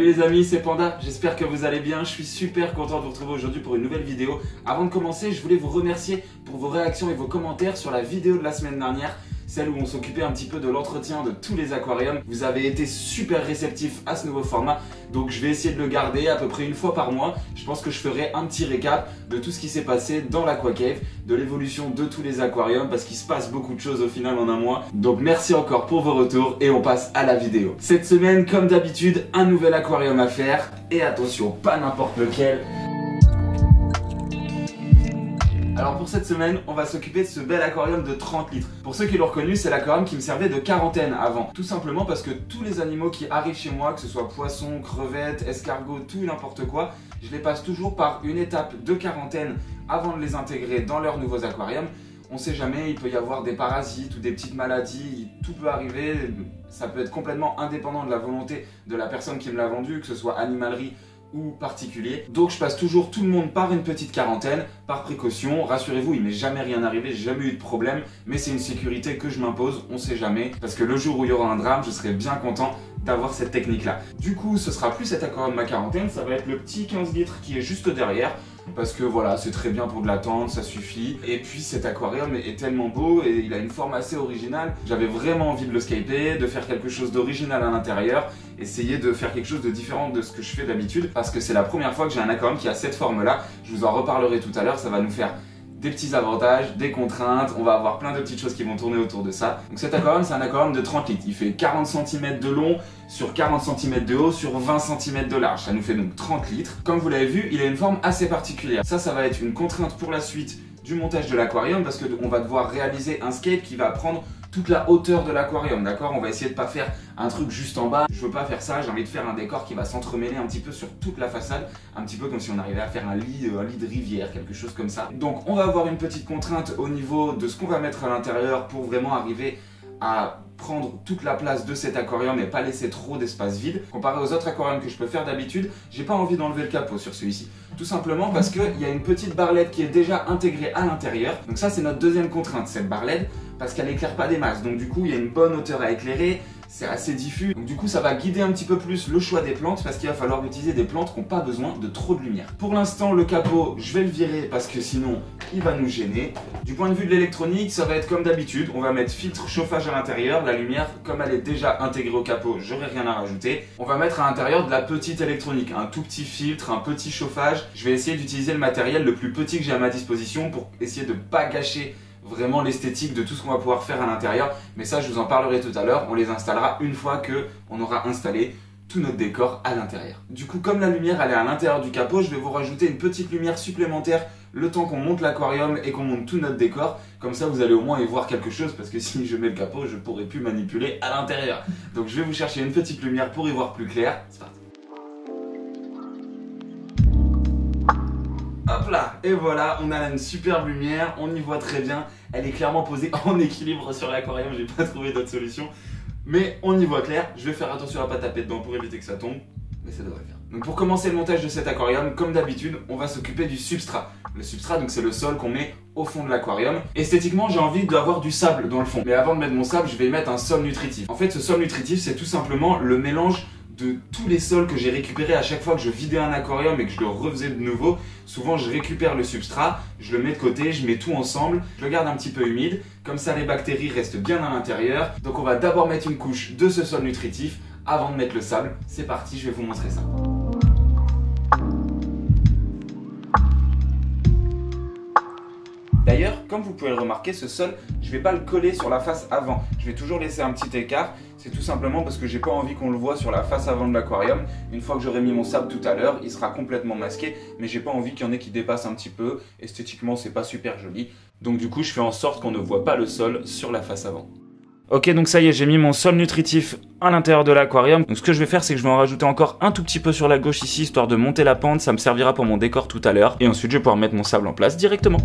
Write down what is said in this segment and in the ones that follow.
les amis, c'est Panda, j'espère que vous allez bien, je suis super content de vous retrouver aujourd'hui pour une nouvelle vidéo. Avant de commencer, je voulais vous remercier pour vos réactions et vos commentaires sur la vidéo de la semaine dernière, celle où on s'occupait un petit peu de l'entretien de tous les aquariums. Vous avez été super réceptifs à ce nouveau format, donc je vais essayer de le garder à peu près une fois par mois. Je pense que je ferai un petit récap de tout ce qui s'est passé dans l'Aquacave, de l'évolution de tous les aquariums, parce qu'il se passe beaucoup de choses au final en un mois. Donc merci encore pour vos retours et on passe à la vidéo. Cette semaine, comme d'habitude, un nouvel aquarium à faire. Et attention, pas n'importe lequel. Alors pour cette semaine, on va s'occuper de ce bel aquarium de 30 litres. Pour ceux qui l'ont reconnu, c'est l'aquarium qui me servait de quarantaine avant. Tout simplement parce que tous les animaux qui arrivent chez moi, que ce soit poissons, crevettes, escargots, tout et n'importe quoi, je les passe toujours par une étape de quarantaine avant de les intégrer dans leurs nouveaux aquariums. On sait jamais, il peut y avoir des parasites ou des petites maladies, tout peut arriver. Ça peut être complètement indépendant de la volonté de la personne qui me l'a vendu, que ce soit animalerie ou particulier. Donc je passe toujours tout le monde par une petite quarantaine, par précaution. Rassurez-vous, il m'est jamais rien arrivé, j'ai jamais eu de problème, mais c'est une sécurité que je m'impose, on sait jamais, parce que le jour où il y aura un drame, je serai bien content d'avoir cette technique là. Du coup, ce sera plus cet aquarium de ma quarantaine, ça va être le petit 15 litres qui est juste derrière, parce que voilà, c'est très bien pour de la tente, ça suffit. Et puis cet aquarium est tellement beau et il a une forme assez originale. J'avais vraiment envie de le scaper, de faire quelque chose d'original à l'intérieur, essayer de faire quelque chose de différent de ce que je fais d'habitude, parce que c'est la première fois que j'ai un aquarium qui a cette forme là. Je vous en reparlerai tout à l'heure, ça va nous faire des petits avantages, des contraintes, on va avoir plein de petites choses qui vont tourner autour de ça. Donc cet aquarium, c'est un aquarium de 30 litres. Il fait 40 cm de long sur 40 cm de haut sur 20 cm de large. Ça nous fait donc 30 litres. Comme vous l'avez vu, il a une forme assez particulière. Ça va être une contrainte pour la suite du montage de l'aquarium, parce qu'on va devoir réaliser un scape qui va prendre toute la hauteur de l'aquarium, d'accord? On va essayer de pas faire un truc juste en bas. Je veux pas faire ça, j'ai envie de faire un décor qui va s'entremêler un petit peu sur toute la façade, un petit peu comme si on arrivait à faire un lit de rivière, quelque chose comme ça. Donc on va avoir une petite contrainte au niveau de ce qu'on va mettre à l'intérieur pour vraiment arriver à prendre toute la place de cet aquarium et pas laisser trop d'espace vide. Comparé aux autres aquariums que je peux faire d'habitude, j'ai pas envie d'enlever le capot sur celui-ci. Tout simplement parce qu'il y a une petite barlette qui est déjà intégrée à l'intérieur. Donc ça, c'est notre deuxième contrainte, cette barlette, parce qu'elle n'éclaire pas des masses. Donc du coup, il y a une bonne hauteur à éclairer. C'est assez diffus, donc du coup ça va guider un petit peu plus le choix des plantes, parce qu'il va falloir utiliser des plantes qui n'ont pas besoin de trop de lumière. Pour l'instant, le capot, je vais le virer parce que sinon il va nous gêner. Du point de vue de l'électronique, ça va être comme d'habitude, on va mettre filtre chauffage à l'intérieur. La lumière, comme elle est déjà intégrée au capot, j'aurai rien à rajouter. On va mettre à l'intérieur de la petite électronique, un tout petit filtre, un petit chauffage. Je vais essayer d'utiliser le matériel le plus petit que j'ai à ma disposition pour essayer de ne pas gâcher vraiment l'esthétique de tout ce qu'on va pouvoir faire à l'intérieur, mais ça je vous en parlerai tout à l'heure. On les installera une fois qu'on aura installé tout notre décor à l'intérieur. Du coup, comme la lumière elle est à l'intérieur du capot, je vais vous rajouter une petite lumière supplémentaire le temps qu'on monte l'aquarium et qu'on monte tout notre décor. Comme ça vous allez au moins y voir quelque chose, parce que si je mets le capot, je pourrai plus manipuler à l'intérieur. Donc je vais vous chercher une petite lumière pour y voir plus clair. C'est parti. Hop là, et voilà, on a une superbe lumière, on y voit très bien. Elle est clairement posée en équilibre sur l'aquarium, j'ai pas trouvé d'autre solution. Mais on y voit clair, je vais faire attention à pas taper dedans pour éviter que ça tombe, mais ça devrait le faire. Donc pour commencer le montage de cet aquarium, comme d'habitude, on va s'occuper du substrat. Le substrat, donc c'est le sol qu'on met au fond de l'aquarium. Esthétiquement, j'ai envie d'avoir du sable dans le fond. Mais avant de mettre mon sable, je vais y mettre un sol nutritif. En fait, ce sol nutritif, c'est tout simplement le mélange de tous les sols que j'ai récupérés à chaque fois que je vidais un aquarium et que je le refaisais de nouveau. Souvent je récupère le substrat, je le mets de côté, je mets tout ensemble, je le garde un petit peu humide, comme ça les bactéries restent bien à l'intérieur. Donc on va d'abord mettre une couche de ce sol nutritif avant de mettre le sable. C'est parti, je vais vous montrer ça. D'ailleurs, comme vous pouvez le remarquer, ce sol, je ne vais pas le coller sur la face avant. Je vais toujours laisser un petit écart. C'est tout simplement parce que j'ai pas envie qu'on le voit sur la face avant de l'aquarium. Une fois que j'aurai mis mon sable tout à l'heure, il sera complètement masqué, mais j'ai pas envie qu'il y en ait qui dépassent un petit peu. Esthétiquement, c'est pas super joli. Donc du coup, je fais en sorte qu'on ne voit pas le sol sur la face avant. Ok, donc ça y est, j'ai mis mon sol nutritif à l'intérieur de l'aquarium. Donc ce que je vais faire, c'est que je vais en rajouter encore un tout petit peu sur la gauche ici, histoire de monter la pente. Ça me servira pour mon décor tout à l'heure. Et ensuite, je vais pouvoir mettre mon sable en place directement.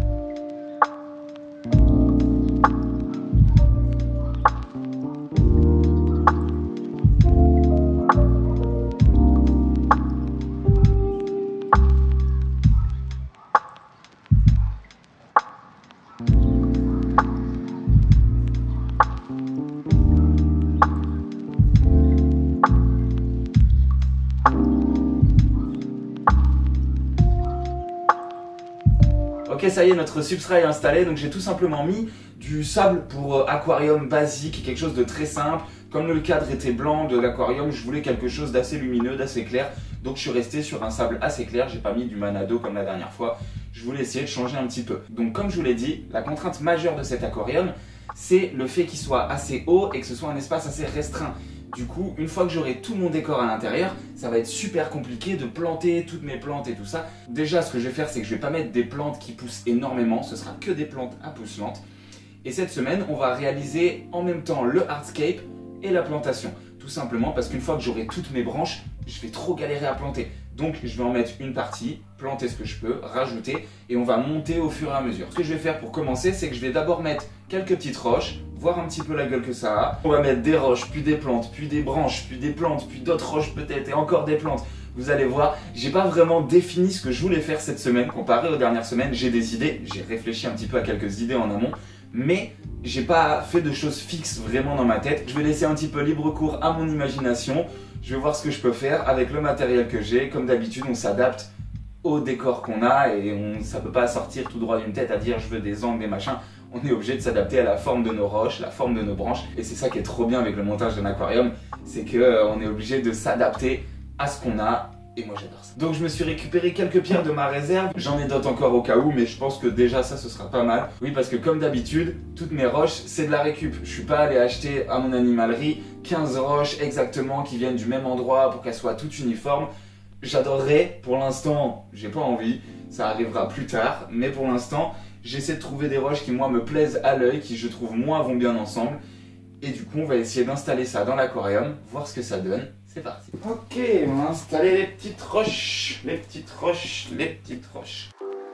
Ok, ça y est, notre substrat est installé, donc j'ai tout simplement mis du sable pour aquarium basique, quelque chose de très simple. Comme le cadre était blanc de l'aquarium, je voulais quelque chose d'assez lumineux, d'assez clair. Donc je suis resté sur un sable assez clair, j'ai pas mis du Manado comme la dernière fois. Je voulais essayer de changer un petit peu. Donc comme je vous l'ai dit, la contrainte majeure de cet aquarium, c'est le fait qu'il soit assez haut et que ce soit un espace assez restreint. Du coup, une fois que j'aurai tout mon décor à l'intérieur, ça va être super compliqué de planter toutes mes plantes et tout ça. Déjà, ce que je vais faire, c'est que je vais pas mettre des plantes qui poussent énormément, ce sera que des plantes à pousse lente. Et cette semaine, on va réaliser en même temps le hardscape et la plantation. Tout simplement parce qu'une fois que j'aurai toutes mes branches, je vais trop galérer à planter. Donc je vais en mettre une partie, planter ce que je peux, rajouter et on va monter au fur et à mesure. Ce que je vais faire pour commencer, c'est que je vais d'abord mettre quelques petites roches, voir un petit peu la gueule que ça a. On va mettre des roches, puis des plantes, puis des branches, puis des plantes, puis d'autres roches peut-être et encore des plantes. Vous allez voir, j'ai pas vraiment défini ce que je voulais faire cette semaine. Comparé aux dernières semaines, j'ai des idées, j'ai réfléchi un petit peu à quelques idées en amont. Mais j'ai pas fait de choses fixes vraiment dans ma tête. Je vais laisser un petit peu libre cours à mon imagination. Je vais voir ce que je peux faire avec le matériel que j'ai. Comme d'habitude, on s'adapte au décor qu'on a et ça peut pas sortir tout droit d'une tête à dire je veux des angles, des machins. On est obligé de s'adapter à la forme de nos roches, la forme de nos branches. Et c'est ça qui est trop bien avec le montage d'un aquarium, c'est qu'on est obligé de s'adapter à ce qu'on a. Et moi j'adore ça. Donc je me suis récupéré quelques pierres de ma réserve. J'en ai d'autres encore au cas où, mais je pense que déjà ça ce sera pas mal. Oui, parce que comme d'habitude, toutes mes roches c'est de la récup. Je suis pas allé acheter à mon animalerie 15 roches exactement qui viennent du même endroit pour qu'elles soient toutes uniformes. J'adorerais, pour l'instant j'ai pas envie, ça arrivera plus tard. Mais pour l'instant j'essaie de trouver des roches qui moi me plaisent à l'œil, qui je trouve moi vont bien ensemble. Et du coup on va essayer d'installer ça dans l'aquarium, voir ce que ça donne. C'est parti. Ok, on va installer les petites roches, les petites roches, les petites roches.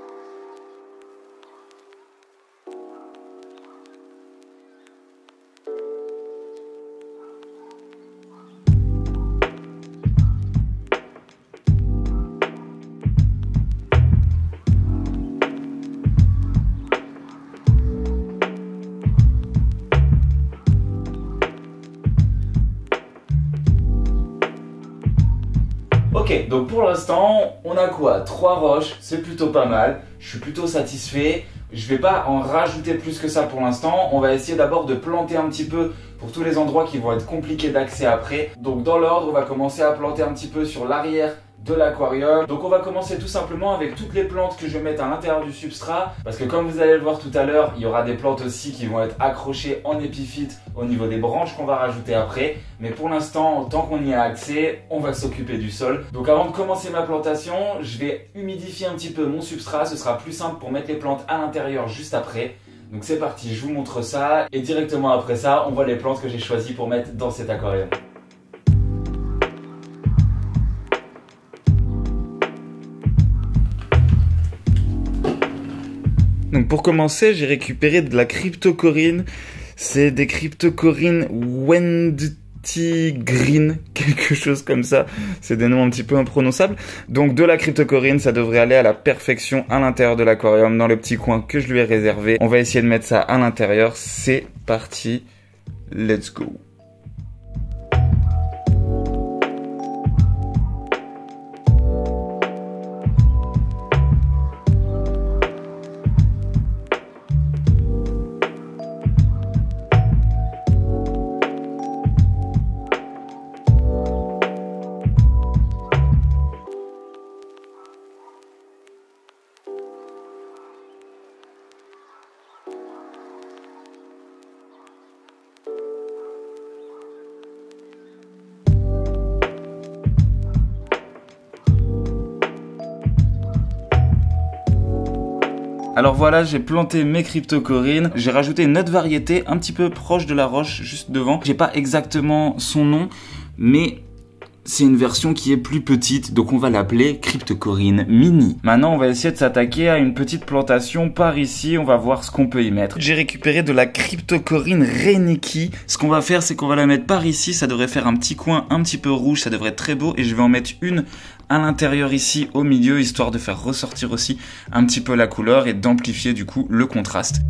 Ok, donc pour l'instant, on a quoi? 3 roches, c'est plutôt pas mal. Je suis plutôt satisfait. Je vais pas en rajouter plus que ça pour l'instant. On va essayer d'abord de planter un petit peu pour tous les endroits qui vont être compliqués d'accès après. Donc dans l'ordre, on va commencer à planter un petit peu sur l'arrière de l'aquarium. Donc on va commencer tout simplement avec toutes les plantes que je vais mettre à l'intérieur du substrat, parce que comme vous allez le voir tout à l'heure, il y aura des plantes aussi qui vont être accrochées en épiphyte au niveau des branches qu'on va rajouter après. Mais pour l'instant, tant qu'on y a accès, on va s'occuper du sol. Donc avant de commencer ma plantation, je vais humidifier un petit peu mon substrat. Ce sera plus simple pour mettre les plantes à l'intérieur juste après. Donc c'est parti, je vous montre ça et directement après ça, on voit les plantes que j'ai choisies pour mettre dans cet aquarium. Donc pour commencer, j'ai récupéré de la cryptocorine. C'est des cryptocorines Wendy Green, quelque chose comme ça. C'est des noms un petit peu imprononçables. Donc de la cryptocorine, ça devrait aller à la perfection à l'intérieur de l'aquarium, dans le petit coin que je lui ai réservé. On va essayer de mettre ça à l'intérieur. C'est parti, let's go. Alors voilà, j'ai planté mes cryptocorines. J'ai rajouté une autre variété un petit peu proche de la roche juste devant. J'ai pas exactement son nom, mais c'est une version qui est plus petite, donc on va l'appeler cryptocorine mini. Maintenant, on va essayer de s'attaquer à une petite plantation par ici. On va voir ce qu'on peut y mettre. J'ai récupéré de la cryptocorine Reniki. Ce qu'on va faire, c'est qu'on va la mettre par ici. Ça devrait faire un petit coin un petit peu rouge. Ça devrait être très beau. Et je vais en mettre une à l'intérieur ici, au milieu, histoire de faire ressortir aussi un petit peu la couleur et d'amplifier du coup le contraste.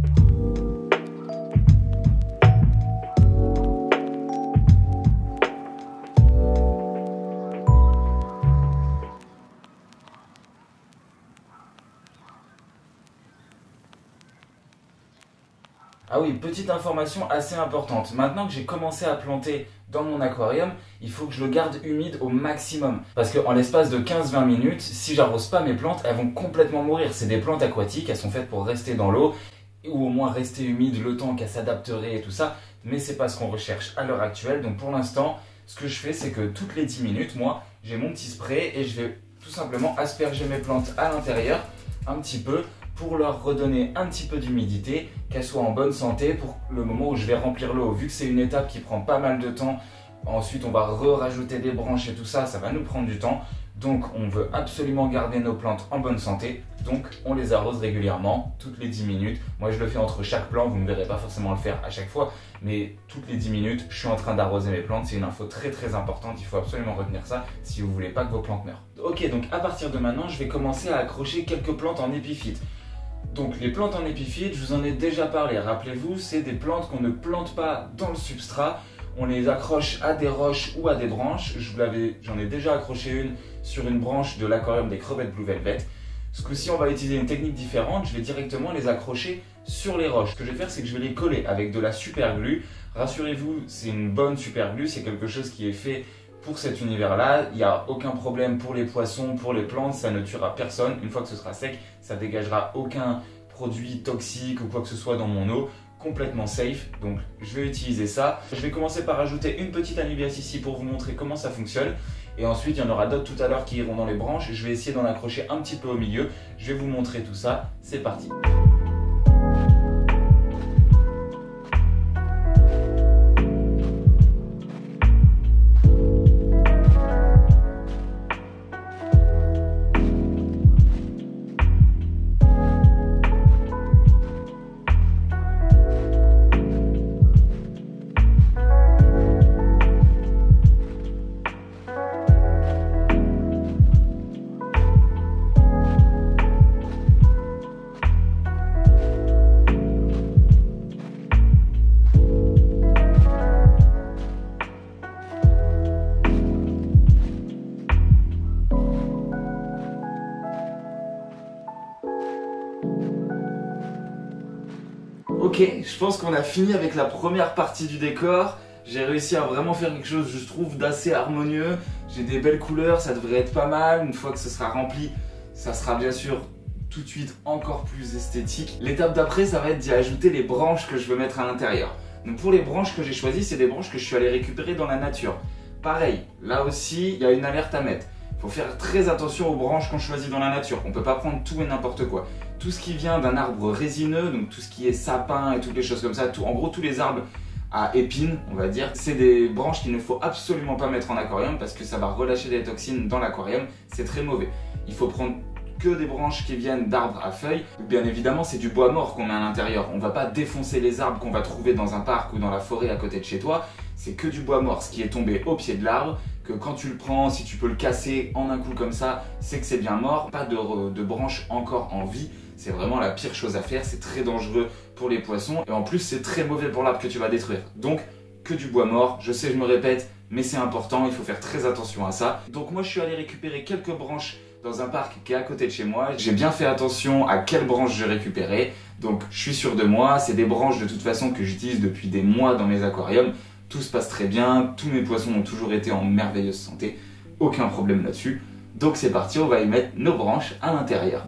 Ah oui, petite information assez importante. Maintenant que j'ai commencé à planter dans mon aquarium, il faut que je le garde humide au maximum. Parce qu'en l'espace de 15-20 minutes, si j'arrose pas mes plantes, elles vont complètement mourir. C'est des plantes aquatiques, elles sont faites pour rester dans l'eau, ou au moins rester humides le temps qu'elles s'adapteraient et tout ça. Mais c'est pas ce qu'on recherche à l'heure actuelle. Donc pour l'instant, ce que je fais, c'est que toutes les 10 minutes, moi, j'ai mon petit spray et je vais tout simplement asperger mes plantes à l'intérieur un petit peu pour leur redonner un petit peu d'humidité, qu'elles soient en bonne santé pour le moment où je vais remplir l'eau. Vu que c'est une étape qui prend pas mal de temps, ensuite on va rajouter des branches et tout ça, ça va nous prendre du temps. Donc on veut absolument garder nos plantes en bonne santé, donc on les arrose régulièrement, toutes les 10 minutes. Moi je le fais entre chaque plant, vous ne verrez pas forcément le faire à chaque fois, mais toutes les 10 minutes, je suis en train d'arroser mes plantes. C'est une info très très importante, il faut absolument retenir ça si vous voulez pas que vos plantes meurent. Ok, donc à partir de maintenant, je vais commencer à accrocher quelques plantes en épiphyte. Donc les plantes en épiphyte, je vous en ai déjà parlé, rappelez-vous, c'est des plantes qu'on ne plante pas dans le substrat. On les accroche à des roches ou à des branches. J'en ai déjà accroché une sur une branche de l'aquarium des crevettes Blue Velvet. Ce coup-ci, on va utiliser une technique différente. Je vais directement les accrocher sur les roches. Ce que je vais faire, c'est que je vais les coller avec de la super glue. Rassurez-vous, c'est une bonne super glue. C'est quelque chose qui est fait pour cet univers-là. Il n'y a aucun problème pour les poissons, pour les plantes. Ça ne tuera personne. Une fois que ce sera sec, ça dégagera aucun produit toxique ou quoi que ce soit dans mon eau. Complètement safe, donc je vais utiliser ça. Je vais commencer par ajouter une petite anubias ici pour vous montrer comment ça fonctionne. Et ensuite, il y en aura d'autres tout à l'heure qui iront dans les branches. Je vais essayer d'en accrocher un petit peu au milieu. Je vais vous montrer tout ça. C'est parti. Ok, je pense qu'on a fini avec la première partie du décor. J'ai réussi à vraiment faire quelque chose, je trouve, d'assez harmonieux. J'ai des belles couleurs, ça devrait être pas mal. Une fois que ce sera rempli, ça sera bien sûr tout de suite encore plus esthétique. L'étape d'après, ça va être d'y ajouter les branches que je veux mettre à l'intérieur. Donc pour les branches que j'ai choisies, c'est des branches que je suis allé récupérer dans la nature. Pareil, là aussi, il y a une alerte à mettre. Il faut faire très attention aux branches qu'on choisit dans la nature. On ne peut pas prendre tout et n'importe quoi. Tout ce qui vient d'un arbre résineux, donc tout ce qui est sapin et toutes les choses comme ça, en gros tous les arbres à épines, on va dire, c'est des branches qu'il ne faut absolument pas mettre en aquarium parce que ça va relâcher des toxines dans l'aquarium, c'est très mauvais. Il faut prendre que des branches qui viennent d'arbres à feuilles. Bien évidemment, c'est du bois mort qu'on met à l'intérieur. On ne va pas défoncer les arbres qu'on va trouver dans un parc ou dans la forêt à côté de chez toi. C'est que du bois mort, ce qui est tombé au pied de l'arbre, que quand tu le prends, si tu peux le casser en un coup comme ça, c'est que c'est bien mort. Pas de branches encore en vie. C'est vraiment la pire chose à faire, c'est très dangereux pour les poissons. Et en plus, c'est très mauvais pour l'arbre que tu vas détruire. Donc, que du bois mort. Je sais, je me répète, mais c'est important, il faut faire très attention à ça. Donc moi, je suis allé récupérer quelques branches dans un parc qui est à côté de chez moi. J'ai bien fait attention à quelles branches j'ai récupérées. Donc je suis sûr de moi, c'est des branches de toute façon que j'utilise depuis des mois dans mes aquariums. Tout se passe très bien, tous mes poissons ont toujours été en merveilleuse santé. Aucun problème là-dessus. Donc c'est parti, on va y mettre nos branches à l'intérieur.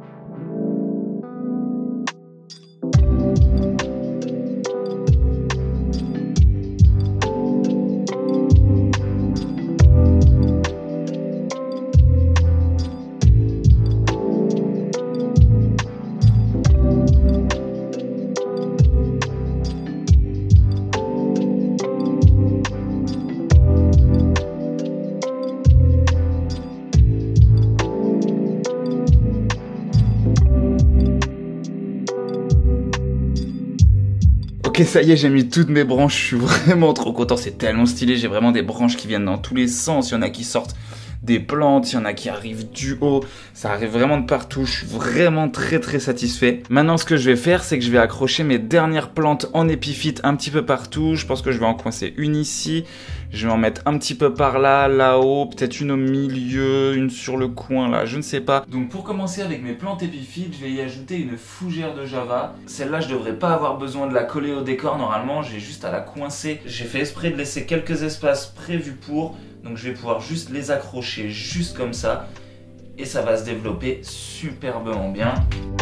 Ok, ça y est, j'ai mis toutes mes branches, je suis vraiment trop content, c'est tellement stylé, j'ai vraiment des branches qui viennent dans tous les sens, il y en a qui sortent des plantes, il y en a qui arrivent du haut, ça arrive vraiment de partout, je suis vraiment très satisfait. Maintenant ce que je vais faire, c'est que je vais accrocher mes dernières plantes en épiphyte un petit peu partout. Je pense que je vais en coincer une ici, je vais en mettre un petit peu par là, là-haut, peut-être une au milieu, une sur le coin là, je ne sais pas. Donc pour commencer avec mes plantes épiphytes, je vais y ajouter une fougère de java. Celle-là je devrais pas avoir besoin de la coller au décor normalement, j'ai juste à la coincer. J'ai fait exprès de laisser quelques espaces prévus pour, donc je vais pouvoir juste les accrocher juste comme ça et ça va se développer superbement bien.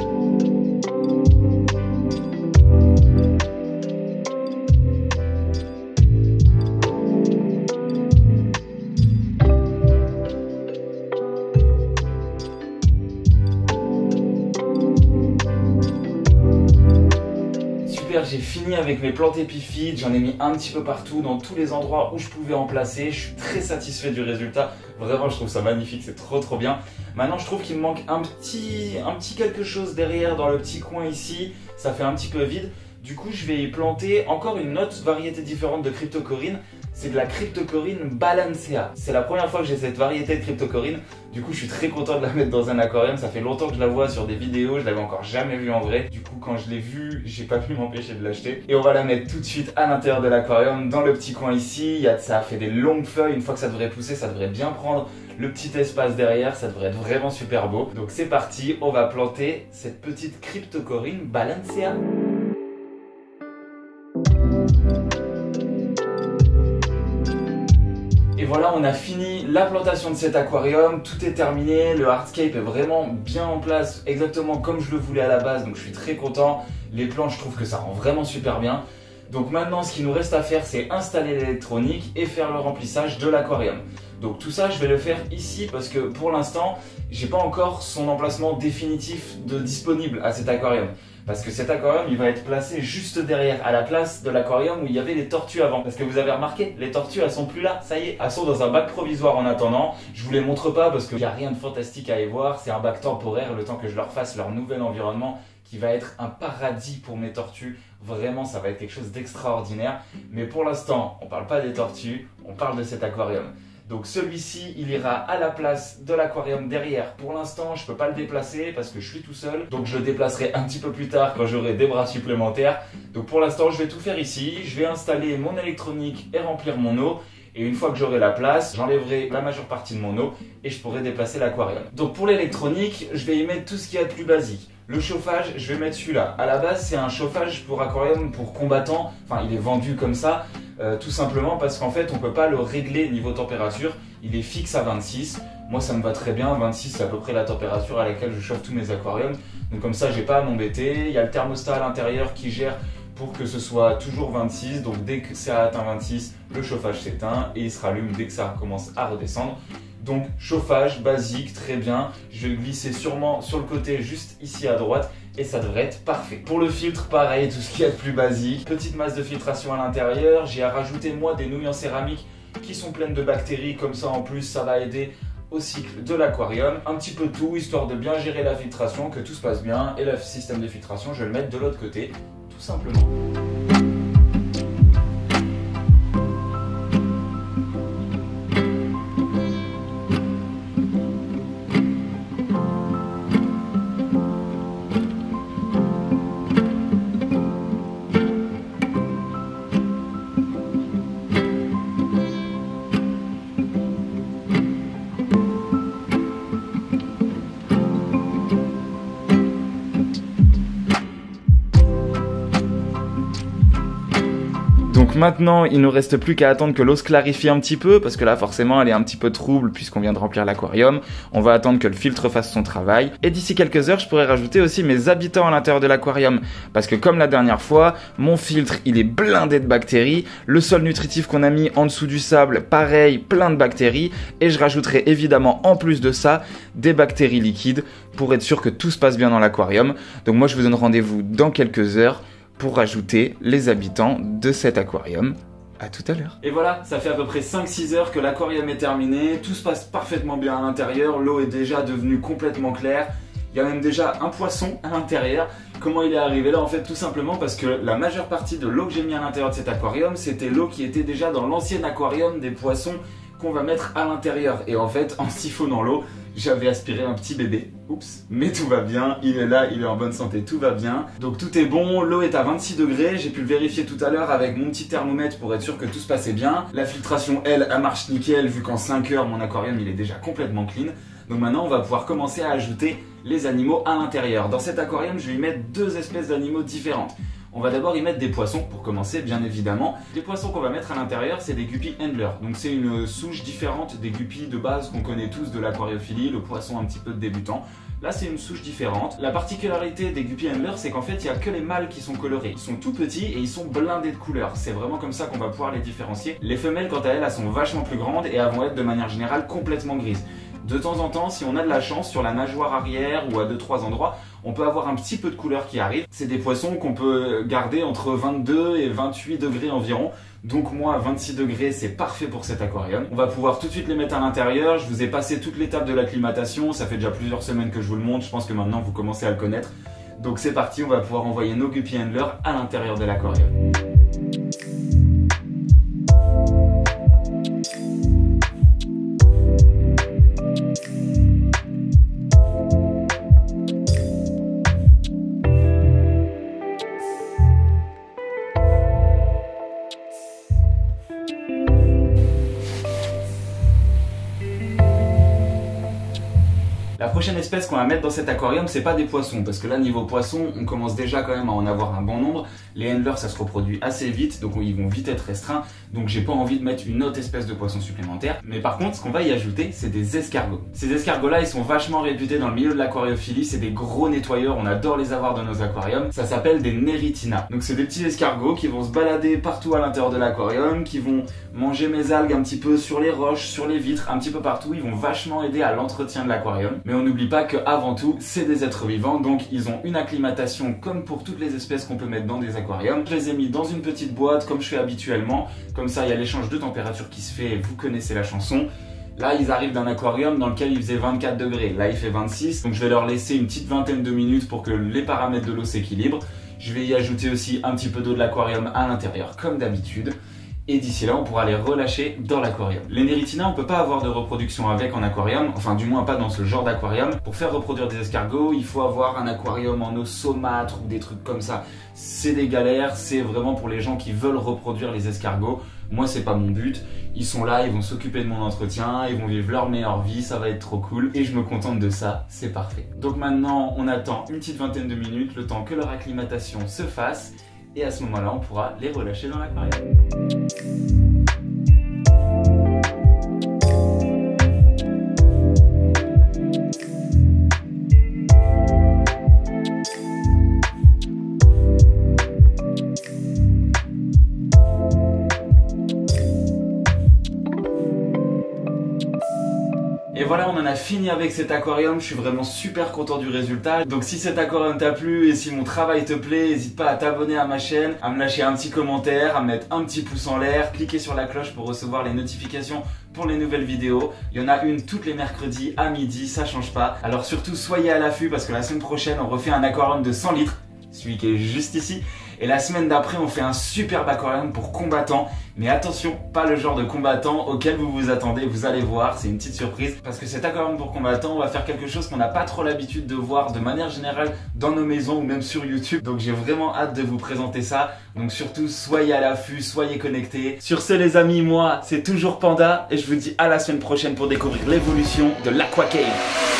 J'ai fini avec mes plantes épiphytes, j'en ai mis un petit peu partout, dans tous les endroits où je pouvais en placer. Je suis très satisfait du résultat, vraiment je trouve ça magnifique, c'est trop bien. Maintenant je trouve qu'il me manque un petit quelque chose derrière dans le petit coin ici, ça fait un petit peu vide. Du coup je vais y planter encore une autre variété différente de cryptocoryne. C'est de la cryptocoryne balancea. C'est la première fois que j'ai cette variété de cryptocoryne. Du coup, je suis très content de la mettre dans un aquarium. Ça fait longtemps que je la vois sur des vidéos. Je l'avais encore jamais vue en vrai. Du coup, quand je l'ai vue, j'ai pas pu m'empêcher de l'acheter. Et on va la mettre tout de suite à l'intérieur de l'aquarium, dans le petit coin ici. Ça a fait des longues feuilles. Une fois que ça devrait pousser, ça devrait bien prendre le petit espace derrière. Ça devrait être vraiment super beau. Donc c'est parti. On va planter cette petite cryptocoryne balancea. Et voilà, on a fini la plantation de cet aquarium, tout est terminé, le hardscape est vraiment bien en place, exactement comme je le voulais à la base, donc je suis très content. Les plantes, je trouve que ça rend vraiment super bien. Donc maintenant, ce qu'il nous reste à faire, c'est installer l'électronique et faire le remplissage de l'aquarium. Donc tout ça, je vais le faire ici parce que pour l'instant, j'ai pas encore son emplacement définitif disponible à cet aquarium. Parce que cet aquarium, il va être placé juste derrière, à la place de l'aquarium où il y avait les tortues avant. Parce que vous avez remarqué, les tortues, elles sont plus là, ça y est. Elles sont dans un bac provisoire en attendant. Je vous les montre pas parce qu'il n'y a rien de fantastique à y voir. C'est un bac temporaire, le temps que je leur fasse leur nouvel environnement, qui va être un paradis pour mes tortues. Vraiment, ça va être quelque chose d'extraordinaire. Mais pour l'instant, on parle pas des tortues, on parle de cet aquarium. Donc celui-ci, il ira à la place de l'aquarium derrière. Pour l'instant, je ne peux pas le déplacer parce que je suis tout seul. Donc je le déplacerai un petit peu plus tard quand j'aurai des bras supplémentaires. Donc pour l'instant, je vais tout faire ici. Je vais installer mon électronique et remplir mon eau. Et une fois que j'aurai la place, j'enlèverai la majeure partie de mon eau et je pourrai déplacer l'aquarium. Donc pour l'électronique, je vais y mettre tout ce qu'il y a de plus basique. Le chauffage, je vais mettre celui-là. À la base, c'est un chauffage pour aquarium, pour combattants. Enfin, il est vendu comme ça, tout simplement parce qu'en fait, on ne peut pas le régler niveau température. Il est fixe à 26. Moi, ça me va très bien. 26, c'est à peu près la température à laquelle je chauffe tous mes aquariums. Donc comme ça, j'ai pas à m'embêter. Il y a le thermostat à l'intérieur qui gère pour que ce soit toujours 26. Donc dès que ça atteint 26, le chauffage s'éteint et il se rallume dès que ça commence à redescendre. Donc chauffage basique, très bien. Je vais le glisser sûrement sur le côté juste ici à droite et ça devrait être parfait. Pour le filtre, pareil, tout ce qu'il y a de plus basique. Petite masse de filtration à l'intérieur. J'ai à rajouter moi des nouilles en céramique qui sont pleines de bactéries. Comme ça en plus, ça va aider au cycle de l'aquarium. Un petit peu tout, histoire de bien gérer la filtration, que tout se passe bien. Et le système de filtration, je vais le mettre de l'autre côté, tout simplement. Donc maintenant, il nous reste plus qu'à attendre que l'eau se clarifie un petit peu, parce que là forcément elle est un petit peu trouble puisqu'on vient de remplir l'aquarium. On va attendre que le filtre fasse son travail. Et d'ici quelques heures, je pourrais rajouter aussi mes habitants à l'intérieur de l'aquarium. Parce que comme la dernière fois, mon filtre il est blindé de bactéries. Le sol nutritif qu'on a mis en dessous du sable, pareil, plein de bactéries. Et je rajouterai évidemment en plus de ça, des bactéries liquides pour être sûr que tout se passe bien dans l'aquarium. Donc moi je vous donne rendez-vous dans quelques heures pour rajouter les habitants de cet aquarium. À tout à l'heure. Et voilà, ça fait à peu près 5-6 heures que l'aquarium est terminé. Tout se passe parfaitement bien à l'intérieur. L'eau est déjà devenue complètement claire. Il y a même déjà un poisson à l'intérieur. Comment il est arrivé là? En fait, tout simplement parce que la majeure partie de l'eau que j'ai mis à l'intérieur de cet aquarium, c'était l'eau qui était déjà dans l'ancien aquarium des poissons qu'on va mettre à l'intérieur. Et en fait, en siphonnant l'eau, j'avais aspiré un petit bébé. Oups, mais tout va bien, il est là, il est en bonne santé, tout va bien. Donc tout est bon, l'eau est à 26 degrés, j'ai pu le vérifier tout à l'heure avec mon petit thermomètre pour être sûr que tout se passait bien. La filtration, elle marche nickel vu qu'en 5 heures, mon aquarium il est déjà complètement clean. Donc maintenant, on va pouvoir commencer à ajouter les animaux à l'intérieur. Dans cet aquarium, je vais y mettre 2 espèces d'animaux différentes. On va d'abord y mettre des poissons pour commencer, bien évidemment. Les poissons qu'on va mettre à l'intérieur, c'est des guppies handlers. Donc c'est une souche différente des guppies de base qu'on connaît tous de l'aquariophilie, le poisson un petit peu de débutant. Là, c'est une souche différente. La particularité des guppies handlers, c'est qu'en fait, il n'y a que les mâles qui sont colorés. Ils sont tout petits et ils sont blindés de couleurs. C'est vraiment comme ça qu'on va pouvoir les différencier. Les femelles, quant à elles, elles sont vachement plus grandes et elles vont être de manière générale complètement grises. De temps en temps, si on a de la chance, sur la nageoire arrière ou à 2-3 endroits, on peut avoir un petit peu de couleur qui arrive. C'est des poissons qu'on peut garder entre 22 et 28 degrés environ. Donc moi, 26 degrés, c'est parfait pour cet aquarium. On va pouvoir tout de suite les mettre à l'intérieur. Je vous ai passé toute l'étape de l'acclimatation. Ça fait déjà plusieurs semaines que je vous le montre. Je pense que maintenant, vous commencez à le connaître. Donc c'est parti, on va pouvoir envoyer nos guppies handlers à l'intérieur de l'aquarium. La prochaine espèce qu'on va mettre dans cet aquarium, c'est pas des poissons, parce que là, niveau poisson, on commence déjà quand même à en avoir un bon nombre. Les handlers, ça se reproduit assez vite, donc ils vont vite être restreints, donc j'ai pas envie de mettre une autre espèce de poisson supplémentaire. Mais par contre, ce qu'on va y ajouter, c'est des escargots. Ces escargots-là, ils sont vachement réputés dans le milieu de l'aquariophilie, c'est des gros nettoyeurs, on adore les avoir dans nos aquariums. Ça s'appelle des Neritina. Donc c'est des petits escargots qui vont se balader partout à l'intérieur de l'aquarium, qui vont manger mes algues un petit peu sur les roches, sur les vitres, un petit peu partout. Ils vont vachement aider à l'entretien de l'aquarium. Mais on n'oublie pas qu'avant tout, c'est des êtres vivants, donc ils ont une acclimatation comme pour toutes les espèces qu'on peut mettre dans des aquariums. Je les ai mis dans une petite boîte comme je fais habituellement, comme ça il y a l'échange de température qui se fait, vous connaissez la chanson. Là, ils arrivent d'un aquarium dans lequel il faisait 24 degrés, là il fait 26, donc je vais leur laisser une petite vingtaine de minutes pour que les paramètres de l'eau s'équilibrent. Je vais y ajouter aussi un petit peu d'eau de l'aquarium à l'intérieur comme d'habitude. Et d'ici là, on pourra les relâcher dans l'aquarium. Les Neritina, on peut pas avoir de reproduction avec en aquarium, enfin du moins pas dans ce genre d'aquarium. Pour faire reproduire des escargots, il faut avoir un aquarium en eau saumâtre ou des trucs comme ça. C'est des galères, c'est vraiment pour les gens qui veulent reproduire les escargots. Moi, c'est pas mon but. Ils sont là, ils vont s'occuper de mon entretien, ils vont vivre leur meilleure vie, ça va être trop cool. Et je me contente de ça, c'est parfait. Donc maintenant, on attend une petite vingtaine de minutes, le temps que leur acclimatation se fasse. Et à ce moment-là, on pourra les relâcher dans l'aquarium. Et voilà, on en a fini avec cet aquarium, je suis vraiment super content du résultat. Donc si cet aquarium t'a plu et si mon travail te plaît, n'hésite pas à t'abonner à ma chaîne, à me lâcher un petit commentaire, à mettre un petit pouce en l'air, cliquez sur la cloche pour recevoir les notifications pour les nouvelles vidéos. Il y en a une toutes les mercredis à midi, ça change pas. Alors surtout soyez à l'affût parce que la semaine prochaine on refait un aquarium de 100 litres, celui qui est juste ici. Et la semaine d'après, on fait un superbe aquarium pour combattants. Mais attention, pas le genre de combattant auquel vous vous attendez, vous allez voir, c'est une petite surprise. Parce que cet aquarium pour combattants, on va faire quelque chose qu'on n'a pas trop l'habitude de voir de manière générale dans nos maisons ou même sur YouTube. Donc j'ai vraiment hâte de vous présenter ça. Donc surtout, soyez à l'affût, soyez connectés. Sur ce les amis, moi, c'est toujours Panda. Et je vous dis à la semaine prochaine pour découvrir l'évolution de l'Aqua Cave.